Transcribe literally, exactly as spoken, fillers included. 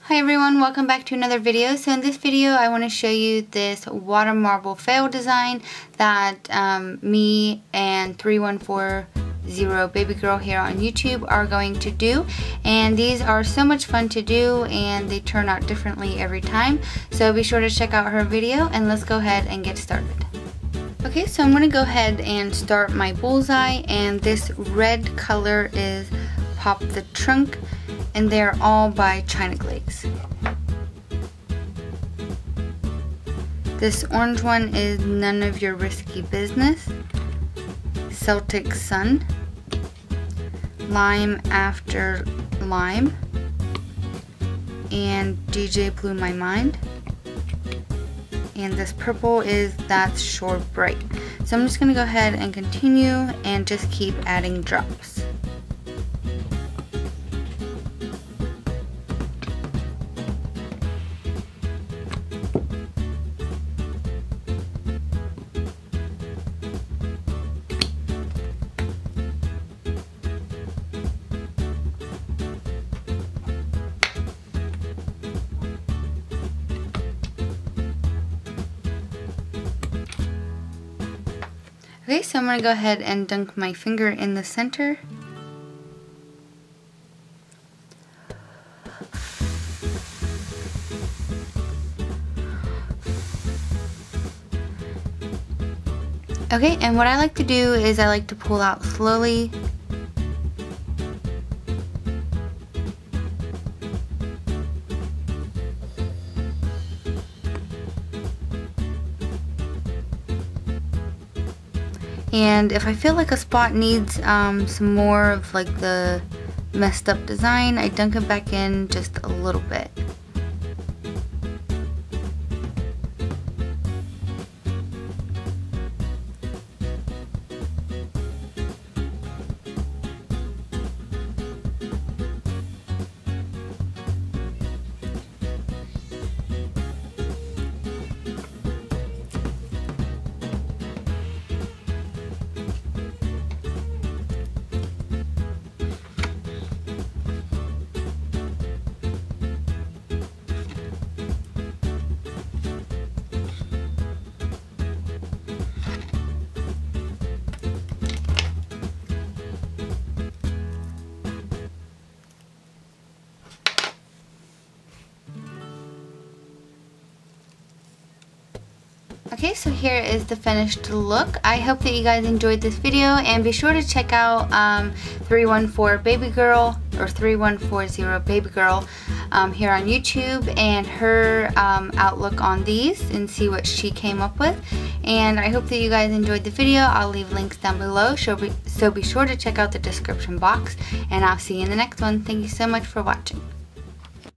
Hi everyone, welcome back to another video. So in this video I want to show you this water marble fail design that um, me and three one four zero baby girl here on YouTube are going to do, and these are so much fun to do and they turn out differently every time, so be sure to check out her video and let's go ahead and get started. Okay, so I'm going to go ahead and start my bullseye, and this red color is Pop the Trunk, and they're all by China Glaze. This orange one is None of Your Risky Business, Celtic Sun, Lime After Lime, and D J Blew My Mind. And this purple is That's Shore Bright. So I'm just going to go ahead and continue and just keep adding drops. Okay, so I'm going to go ahead and dunk my finger in the center. Okay, and what I like to do is I like to pull out slowly. And if I feel like a spot needs um, some more of like the messed up design, I dunk it back in just a little bit. Okay, so here is the finished look. I hope that you guys enjoyed this video, and be sure to check out um, three one four baby girl or three one four zero baby girl um, here on YouTube, and her um, outlook on these, and see what she came up with. And I hope that you guys enjoyed the video. I'll leave links down below, so be, so be sure to check out the description box, and I'll see you in the next one. Thank you so much for watching.